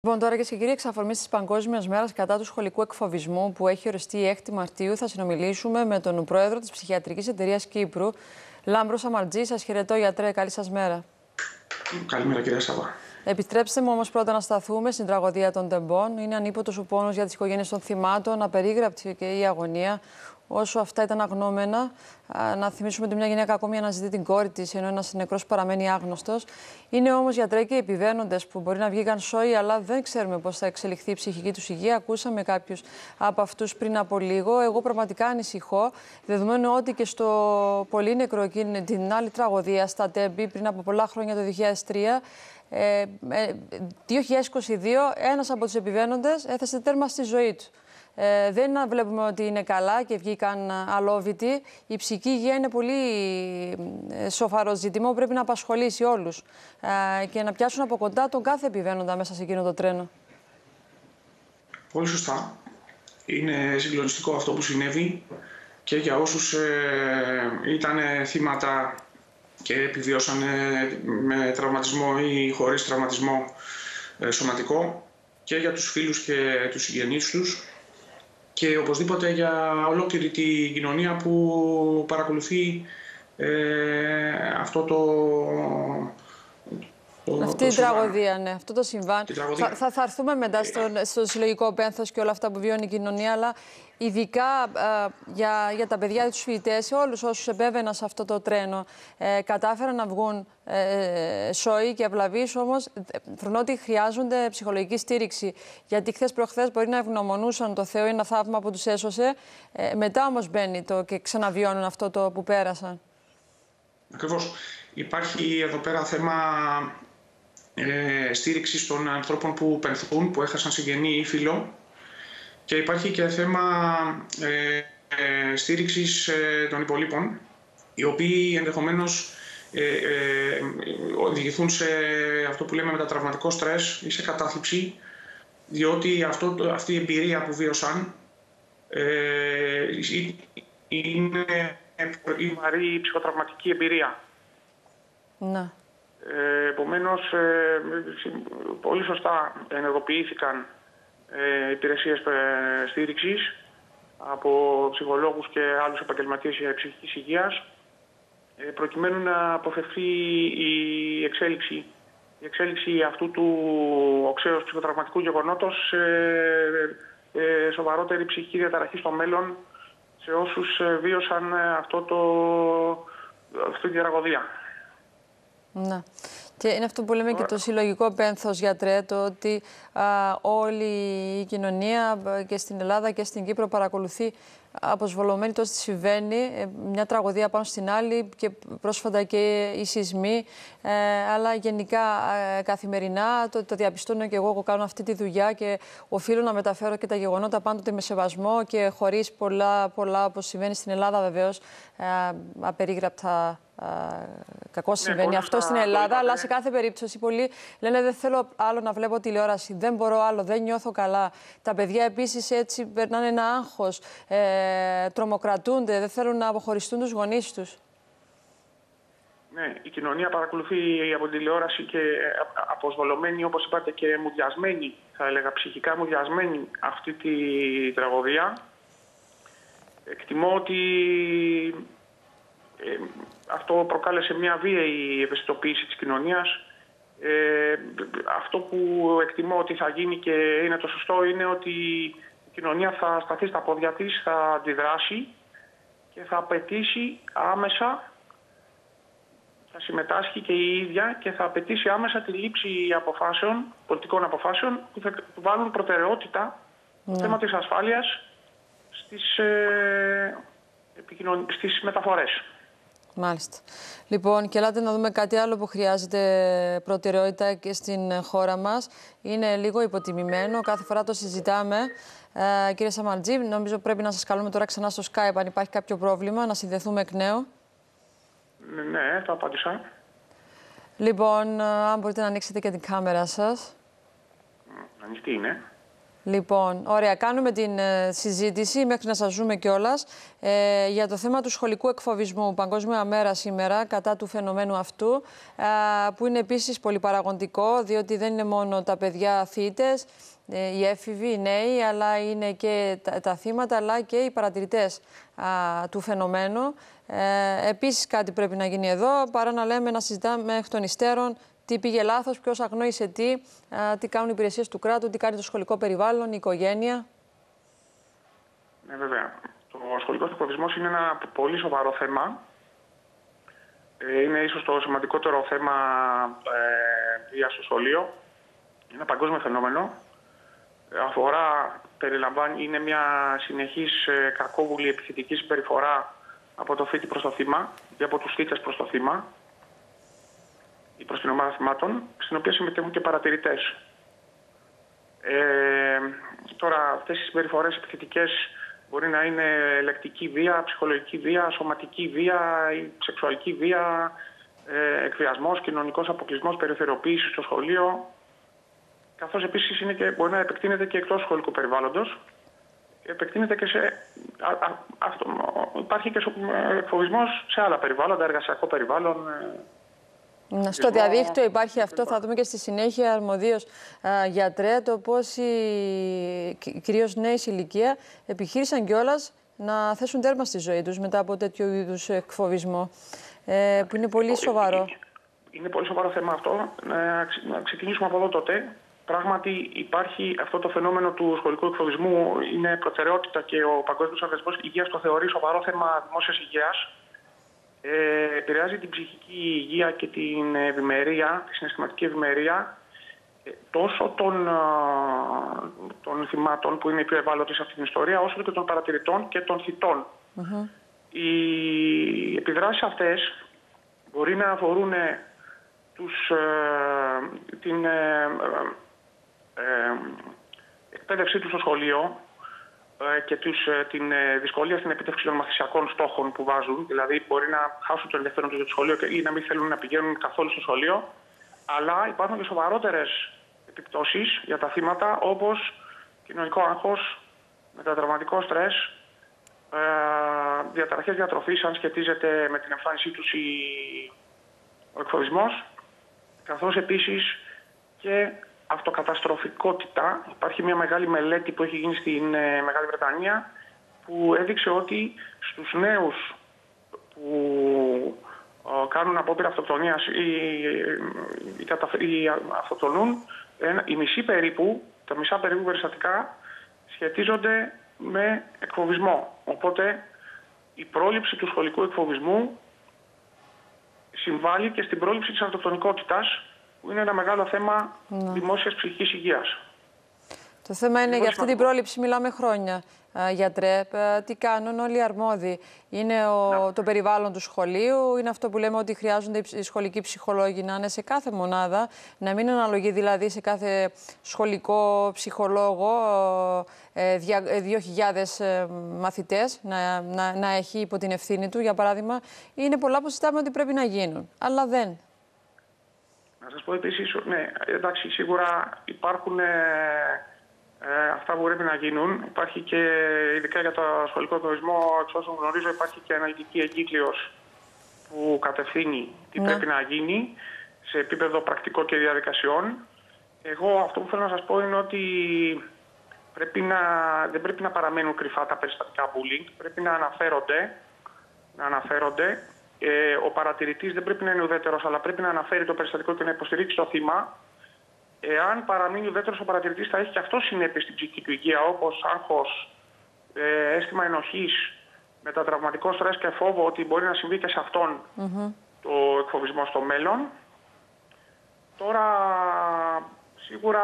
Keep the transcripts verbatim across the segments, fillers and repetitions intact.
Λοιπόν, τώρα και κύριοι, εξ αφορμής της Παγκόσμιας Μέρας κατά του σχολικού εκφοβισμού που έχει οριστεί η έκτη Μαρτίου, θα συνομιλήσουμε με τον πρόεδρο της Ψυχιατρικής Εταιρείας Κύπρου, Λάμπρο Σαμαρτζή. Σας χαιρετώ, γιατρέ. Καλή σας μέρα. Καλημέρα, κυρία Σάβα. Επιτρέψτε μου όμως πρώτα να σταθούμε στην τραγωδία των τεμπών. Είναι ανίποτος ο πόνος για τις οικογένειες των θυμάτων, απερίγραπτη και η αγωνία. Όσο αυτά ήταν αγνώμενα, να θυμίσουμε ότι μια γυναίκα ακόμη αναζητεί την κόρη της, ενώ ένας νεκρός παραμένει άγνωστος. Είναι όμως, γιατρέ, και επιβαίνοντες που μπορεί να βγήκαν σόι, αλλά δεν ξέρουμε πώς θα εξελιχθεί η ψυχική τους υγεία. Ακούσαμε κάποιους από αυτούς πριν από λίγο. Εγώ πραγματικά ανησυχώ, δεδομένου ότι και στο πολύ νεκρό, την άλλη τραγωδία, στα Τέμπη, πριν από πολλά χρόνια, το δύο χιλιάδες τρία, ε, ε, δύο χιλιάδες είκοσι δύο, ένας από τους επιβαίνοντες έθεσε τέρμα στη ζωή του. Ε, δεν βλέπουμε ότι είναι καλά και βγήκαν αλόβητοι. Η ψυχική υγεία είναι πολύ ε, σοβαρό ζήτημα που πρέπει να απασχολήσει όλους ε, και να πιάσουν από κοντά τον κάθε επιβαίνοντα μέσα σε εκείνο το τρένο. Πολύ σωστά. Είναι συγκλονιστικό αυτό που συνέβη και για όσους ε, ήταν θύματα και επιβιώσαν με τραυματισμό ή χωρίς τραυματισμό ε, σωματικό, και για τους φίλους και τους συγγενείς τους, και οπωσδήποτε για ολόκληρη την κοινωνία που παρακολουθεί ε, αυτό το... το Αυτή η τραγωδία, ναι, αυτό το συμβάν. Θα, θα, θα έρθουμε μετά στο, στο συλλογικό πένθος και όλα αυτά που βιώνει η κοινωνία, αλλά ειδικά ε, για, για τα παιδιά, τους φοιτητές, όλους όσους επέβαιναν σε αυτό το τρένο, ε, κατάφεραν να βγουν ε, σόοι και αυλαβείς, όμως φρονώ ότι χρειάζονται ψυχολογική στήριξη. Γιατί χθες προχθές μπορεί να ευγνωμονούσαν το Θεό, είναι ένα θαύμα που τους έσωσε, ε, μετά όμως μπαίνει το και ξαναβιώνουν αυτό το που πέρασαν. Ακριβώς. Υπάρχει εδώ πέρα θέμα ε, στήριξης των ανθρώπων που πενθούν, που έχασαν συγγενή ή φίλο. Και υπάρχει και θέμα ε, ε, στήριξης ε, των υπολείπων, οι οποίοι ενδεχομένως ε, ε, οδηγηθούν σε αυτό που λέμε μετατραυματικό στρες ή σε κατάθλιψη, διότι αυτό, αυτή η εμπειρία που βίωσαν ε, είναι η βαρύ ψυχοτραυματική εμπειρία. Να. Ε, επομένως, ε, πολύ σωστά ενεργοποιήθηκαν Ε, υπηρεσίες ε, στήριξης από ψυχολόγους και άλλους επαγγελματίες ψυχικής υγείας, ε, προκειμένου να αποφευθεί η εξέλιξη, η εξέλιξη αυτού του οξέως ψυχοτραυματικού γεγονότος σε ε, σοβαρότερη ψυχική διαταραχή στο μέλλον σε όσους ε, βίωσαν αυτό το, αυτή τη τραγωδία. Να. Και είναι αυτό που λέμε και το συλλογικό πένθος, γιατρέ, το ότι α, όλη η κοινωνία και στην Ελλάδα και στην Κύπρο παρακολουθεί αποσβολωμένη το τι συμβαίνει, μια τραγωδία πάνω στην άλλη και πρόσφατα και οι σεισμοί, ε, αλλά γενικά ε, καθημερινά το, το διαπιστώνω και εγώ, εγώ κάνω αυτή τη δουλειά και οφείλω να μεταφέρω και τα γεγονότα πάντοτε με σεβασμό και χωρίς πολλά, πολλά όπως συμβαίνει στην Ελλάδα βεβαίως, ε, απερίγραπτα. Κακό συμβαίνει ναι, αυτό στην Ελλάδα, αλλά σε κάθε περίπτωση πολλοί λένε δεν θέλω άλλο να βλέπω τηλεόραση, δεν μπορώ άλλο, δεν νιώθω καλά. Τα παιδιά επίσης έτσι περνάνε ένα άγχος, ε, τρομοκρατούνται, δεν θέλουν να αποχωριστούν τους γονείς τους. Ναι, η κοινωνία παρακολουθεί από τηλεόραση και αποσβολωμένη, όπως είπατε, και μουδιασμένη, θα έλεγα ψυχικά μουδιασμένη αυτή τη τραγωδία. Εκτιμώ ότι Ε, αυτό προκάλεσε μια βίαιη ευαισθητοποίηση της κοινωνίας. Ε, αυτό που εκτιμώ ότι θα γίνει και είναι το σωστό είναι ότι η κοινωνία θα σταθεί στα πόδια της, θα αντιδράσει και θα απαιτήσει άμεσα, θα συμμετάσχει και η ίδια και θα απαιτήσει άμεσα τη λήψη αποφάσεων, πολιτικών αποφάσεων που θα βάλουν προτεραιότητα στο θέμα της ασφάλειας στις, ε, στις μεταφορές. Μάλιστα. Λοιπόν, και ελάτε να δούμε κάτι άλλο που χρειάζεται προτεραιότητα και στην χώρα μας. Είναι λίγο υποτιμημένο, κάθε φορά το συζητάμε. Ε, κύριε Σαμαρτζή, νομίζω πρέπει να σας καλούμε τώρα ξανά στο Skype αν υπάρχει κάποιο πρόβλημα, να συνδεθούμε εκ νέου. Ναι, το απάντησα. Λοιπόν, αν μπορείτε να ανοίξετε και την κάμερα σας. Ανοιχτή είναι. Λοιπόν, ωραία. Κάνουμε την ε, συζήτηση μέχρι να σας ζούμε κιόλας ε, για το θέμα του σχολικού εκφοβισμού. Παγκόσμια μέρα σήμερα κατά του φαινομένου αυτού, ε, που είναι επίσης πολυπαραγοντικό, διότι δεν είναι μόνο τα παιδιά θύτες, ε, οι έφηβοι, οι νέοι, αλλά είναι και τα, τα θύματα, αλλά και οι παρατηρητές α, του φαινομένου. Ε, επίσης κάτι πρέπει να γίνει εδώ, παρά να λέμε, να συζητάμε εκ των υστέρων τι πήγε λάθος, ποιος αγνόησε τι, α, τι κάνουν οι υπηρεσίες του κράτου, τι κάνει το σχολικό περιβάλλον, η οικογένεια. Ναι, βέβαια. Το σχολικός εκφοβισμός είναι ένα πολύ σοβαρό θέμα. Ε, είναι ίσως το σημαντικότερο θέμα ε, βίας στο σχολείο. Είναι ένα παγκόσμιο φαινόμενο. Ε, αφορά, περιλαμβάνει, είναι μια συνεχής ε, κακόβουλη επιθετική συμπεριφορά από το θήτη προς το θύμα ή από τους θύτες προς το θύμα ή προς την ομάδα θυμάτων, στην οποία συμμετέχουν και παρατηρητές. Ε, τώρα, αυτές οι συμπεριφορές επιθετικές μπορεί να είναι λεκτική βία, ψυχολογική βία, σωματική βία, ή σεξουαλική βία, ε, εκβιασμός, κοινωνικός αποκλεισμός, περιθωριοποίηση στο σχολείο, καθώς επίσης είναι και, μπορεί να επεκτείνεται και εκτός σχολικού περιβάλλοντος. Επεκτείνεται και σε, α, α, αυτό, υπάρχει και εκφοβισμός σε άλλα περιβάλλοντα, εργασιακό περιβάλλον. Ε, Στο διαδίκτυο υπάρχει αυτό, θα δούμε και στη συνέχεια αρμοδίως α, γιατρέ, το πώς οι κυρίως νέοι ηλικία επιχείρησαν κιόλας να θέσουν τέρμα στη ζωή τους μετά από τέτοιο είδους εκφοβισμό, ε, που είναι πολύ σοβαρό. Είναι πολύ σοβαρό θέμα αυτό. Να ξεκινήσουμε από εδώ τότε. Πράγματι υπάρχει αυτό το φαινόμενο του σχολικού εκφοβισμού, είναι προτεραιότητα και ο Παγκόσμιος Οργανισμός Υγείας το θεωρεί σοβαρό θέμα δημόσιας υγείας. Ε, επηρεάζει την ψυχική υγεία και την ευημερία, τη συναισθηματική ευημερία, ε, τόσο των, α, των θυμάτων που είναι οι πιο ευάλωτοι σε αυτή την ιστορία, όσο και των παρατηρητών και των θυτών. Mm-hmm. Οι επιδράσεις αυτές μπορεί να αφορούν τους, ε, την ε, ε, ε, εκπαίδευσή τους στο σχολείο, και τους, την δυσκολία στην επίτευξη των μαθησιακών στόχων που βάζουν. Δηλαδή, μπορεί να χάσουν το ενδιαφέρον τους για το σχολείο ή να μην θέλουν να πηγαίνουν καθόλου στο σχολείο. Αλλά υπάρχουν και σοβαρότερες επιπτώσεις για τα θύματα, όπως κοινωνικό άγχος, μετατραυματικό στρες, ε, διαταραχές διατροφής, αν σχετίζεται με την εμφάνισή τους η... ο εκφοβισμός, καθώς επίσης και αυτοκαταστροφικότητα. Υπάρχει μια μεγάλη μελέτη που έχει γίνει στην ε, Μεγάλη Βρετανία που έδειξε ότι στους νέους που ε, κάνουν απόπειρα αυτοκτονίας ή, ή, ή αυτοκτονούν, ε, οι μισοί περίπου, τα μισά περίπου περιστατικά σχετίζονται με εκφοβισμό. Οπότε η πρόληψη του σχολικού εκφοβισμού συμβάλλει και στην πρόληψη της αυτοκτονικότητας, που είναι ένα μεγάλο θέμα mm. δημόσιας ψυχικής υγείας. Το θέμα είναι, για αυτή την πρόληψη μιλάμε χρόνια, γιατρέ. Τι κάνουν όλοι οι αρμόδιοι? Είναι ο, το περιβάλλον του σχολείου, είναι αυτό που λέμε ότι χρειάζονται οι σχολικοί ψυχολόγοι να είναι σε κάθε μονάδα, να μην αναλογεί δηλαδή σε κάθε σχολικό ψυχολόγο ε, δύο χιλιάδες μαθητές να, να, να έχει υπό την ευθύνη του, για παράδειγμα. Είναι πολλά που συζητάμε ότι πρέπει να γίνουν, αλλά δεν. Να σας πω επίσης, ναι, εντάξει, σίγουρα υπάρχουν ε, ε, αυτά που πρέπει να γίνουν. Υπάρχει και, ειδικά για το σχολικό εκφοβισμό, εξ όσων γνωρίζω, υπάρχει και αναλυτική εγκύκλειος που κατευθύνει τι ναι. πρέπει να γίνει σε επίπεδο πρακτικό και διαδικασιών. Εγώ αυτό που θέλω να σας πω είναι ότι πρέπει να, δεν πρέπει να παραμένουν κρυφά τα περιστατικά bullying, πρέπει να αναφέρονται, να αναφέρονται. Ε, ο παρατηρητής δεν πρέπει να είναι ουδέτερος, αλλά πρέπει να αναφέρει το περιστατικό και να υποστηρίξει το θύμα. Εάν παραμείνει ουδέτερος ο παρατηρητής, θα έχει και αυτό συνέπειες στην ψυχική του υγεία, όπως άγχος, ε, αίσθημα ενοχής, μετατραυματικό στρες και φόβο ότι μπορεί να συμβεί και σε αυτόν mm-hmm. το εκφοβισμό στο μέλλον. Τώρα, σίγουρα,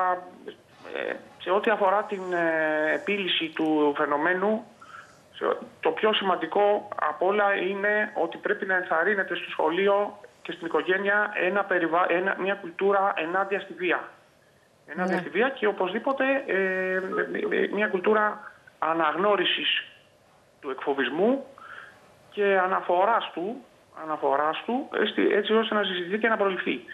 ε, σε ό,τι αφορά την ε, επίλυση του φαινομένου, το πιο σημαντικό από όλα είναι ότι πρέπει να ενθαρρύνεται στο σχολείο και στην οικογένεια ένα περιβα... ένα... μια κουλτούρα ενάντια στη βία. Ενάντια ναι. στη βία και οπωσδήποτε ε, μια κουλτούρα αναγνώρισης του εκφοβισμού και αναφοράς του, αναφοράς του έτσι ώστε να συζητηθεί και να προληφθεί.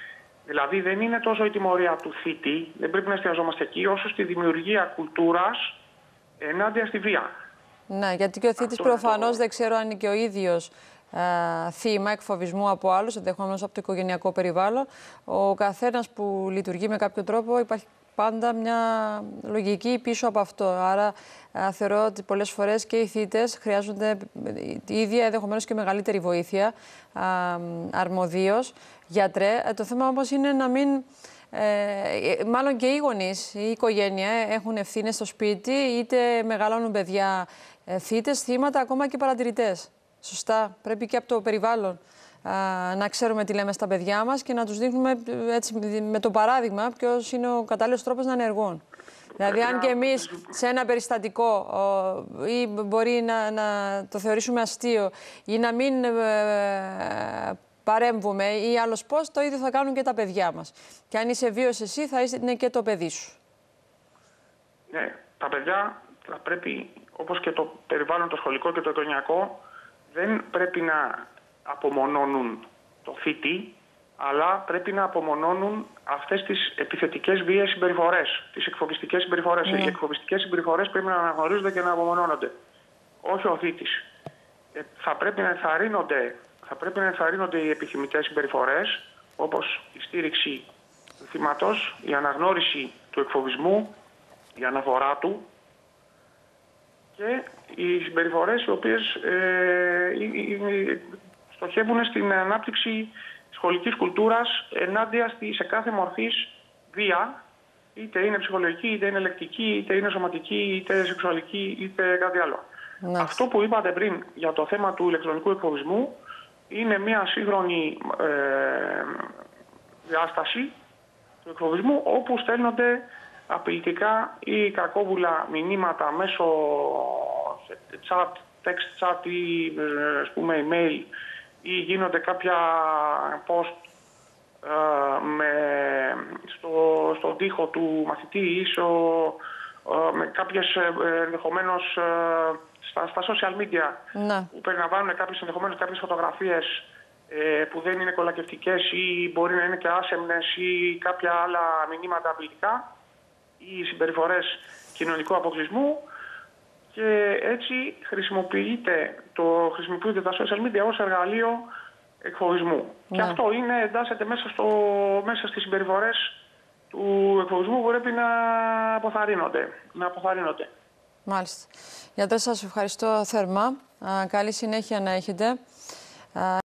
Δηλαδή δεν είναι τόσο η τιμωρία του θήτη, δεν πρέπει να εστιαζόμαστε εκεί, όσο στη δημιουργία κουλτούρας ενάντια στη βία. Ναι, γιατί και ο θήτης προφανώς το... δεν ξέρω αν είναι και ο ίδιος α, θύμα εκφοβισμού από άλλους, ενδεχομένως από το οικογενειακό περιβάλλον. Ο καθένας που λειτουργεί με κάποιο τρόπο υπάρχει πάντα μια λογική πίσω από αυτό. Άρα α, θεωρώ ότι πολλές φορές και οι θύτες χρειάζονται η ίδια, ενδεχομένως και μεγαλύτερη βοήθεια, α, αρμοδίως, γιατρέ. Το θέμα όμως είναι να μην... Ε, μάλλον και οι γονείς, η οικογένεια έχουν ευθύνες στο σπίτι, είτε μεγαλώνουν παιδιά ε, θύτες, θύματα, ακόμα και παρατηρητές. Σωστά. Πρέπει και από το περιβάλλον α, να ξέρουμε τι λέμε στα παιδιά μας και να τους δείχνουμε έτσι, με το παράδειγμα ποιος είναι ο κατάλληλος τρόπος να ενεργούν. Δηλαδή, αν και εμείς σε ένα περιστατικό ο, ή μπορεί να, να το θεωρήσουμε αστείο ή να μην ε, παρέμβουμε ή άλλος πώς, το ίδιο θα κάνουν και τα παιδιά μας. Και αν είσαι βίος εσύ, θα είναι και το παιδί σου. Ναι, τα παιδιά θα πρέπει, όπως και το περιβάλλον, το σχολικό και το οικογενειακό, δεν πρέπει να απομονώνουν το θήτη, αλλά πρέπει να απομονώνουν αυτές τις επιθετικές βίαιες συμπεριφορές, τις εκφοβιστικές συμπεριφορές. Mm. Οι εκφοβιστικές συμπεριφορές πρέπει να αναγνωρίζονται και να απομονώνονται. Όχι ο θήτης. Ε, θα πρέπει να ενθαρρύνονται Θα πρέπει να ενθαρρύνονται οι επιθυμητές συμπεριφορές, όπως η στήριξη του θύματος, η αναγνώριση του εκφοβισμού, η αναφορά του και οι συμπεριφορές οι οποίες ε, στοχεύουν στην ανάπτυξη σχολικής κουλτούρας ενάντια στη, σε κάθε μορφής βία, είτε είναι ψυχολογική, είτε είναι λεκτική, είτε είναι σωματική, είτε σεξουαλική, είτε κάτι άλλο. Ναι. Αυτό που είπατε πριν για το θέμα του ηλεκτρονικού εκφοβισμού είναι μια σύγχρονη ε, διάσταση του εκφοβισμού, όπου στέλνονται απειλητικά ή κακόβουλα μηνύματα μέσω chat, text chat ή ας πούμε email, ή γίνονται κάποια post ε, με, στο, στον τοίχο του μαθητή ή στο, ε, με κάποιες ε, ενδεχομένως ε, Στα, στα social media, να. που περιλαμβάνουν κάποιες, ενδεχομένως κάποιες φωτογραφίες ε, που δεν είναι κολακευτικές ή μπορεί να είναι και άσεμνες ή κάποια άλλα μηνύματα απειλητικά ή συμπεριφορές κοινωνικού αποκλεισμού, και έτσι χρησιμοποιείται, το, χρησιμοποιείται τα social media ως εργαλείο εκφοβισμού. Να. Και αυτό είναι, εντάσσεται μέσα, στο, μέσα στις συμπεριφορές του εκφοβισμού που πρέπει να αποθαρρύνονται. Να αποθαρρύνονται. Μάλιστα. Γιατρέ, σας ευχαριστώ θερμά. Α, καλή συνέχεια να έχετε. Α,